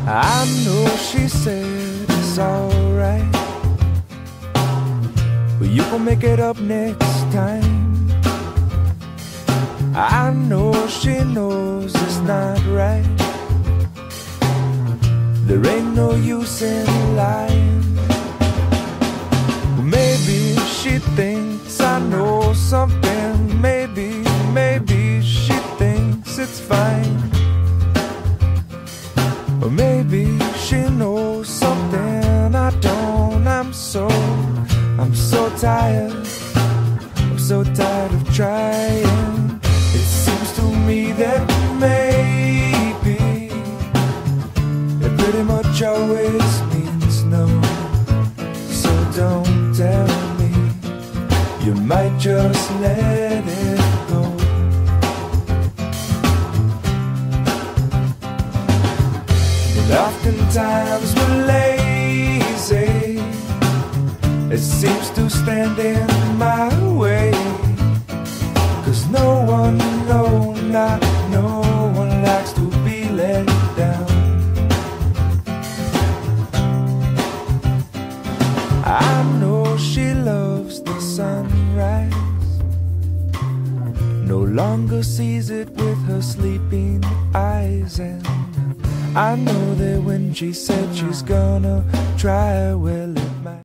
I know she said it's alright, but you gon' make it up next time. I know she knows it's not right. There ain't no use in lying. Maybe she thinks I know something. Maybe she thinks it's fine. Or maybe she knows something I don't. I'm so tired. I'm so tired of trying. It seems to me that maybe it pretty much always means no. So don't tell me, you might just let it go. And oftentimes we're lazy. It seems to stand in my way. 'Cause no one, not no one likes to be let down. I know she loves the sunrise, no longer sees it with her sleeping eyes. And I know that when she said she's gonna try, well, it